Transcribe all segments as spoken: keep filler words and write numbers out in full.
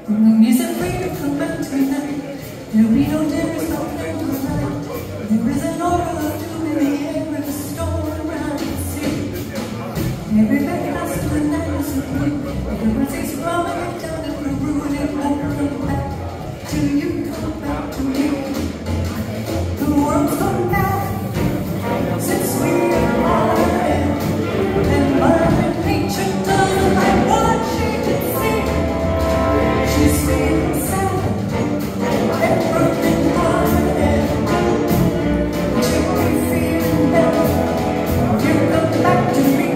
The moon isn't free to come back tonight. There'll be no dinner, no plan tonight. There is an aura of doom in the air with a storm around the sea. Everybody has to announce a plea. Everyone's is rolling down the road and won't come back till you come back to me. The world's gone back since we are parted, and Mother Nature doesn't like what she can see. She's feeling sad and broken hearted. She'll be feeling better if you come back to me.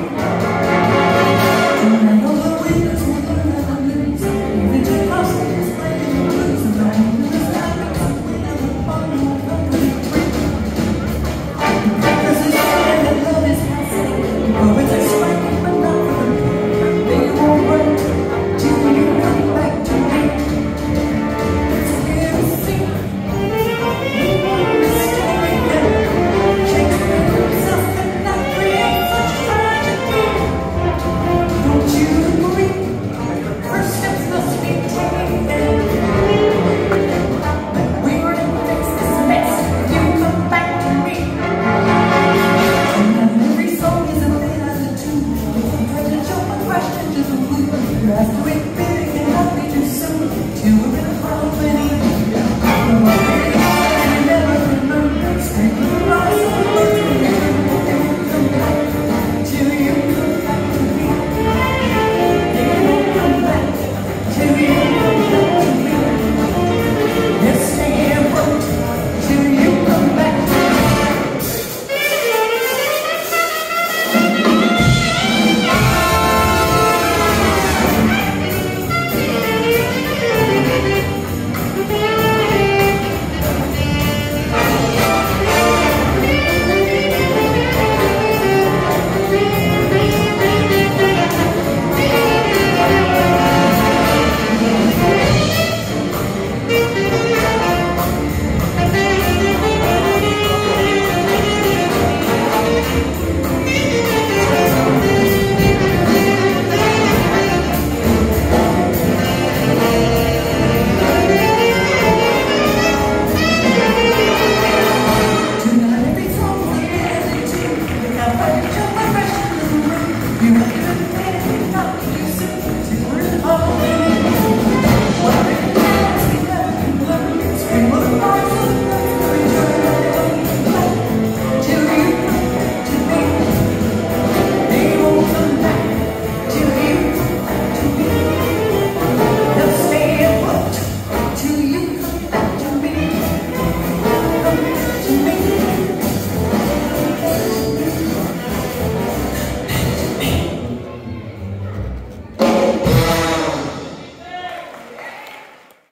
And all the windows will learn how to lose, even to cross these playing the blues, and all the silence that we never found will come to be free. Because it's time that love is passing, oh, it's a striking but not for them. They won't run till you come back to me. It's here to see the story that Shakespeare himself could not create such tragedy. Don't you agree? First steps must be taken. But we're gonna fix this mess if you come back to me. And every song is a bit out of tune. If you try to jump a question, just a blue. You have to wait.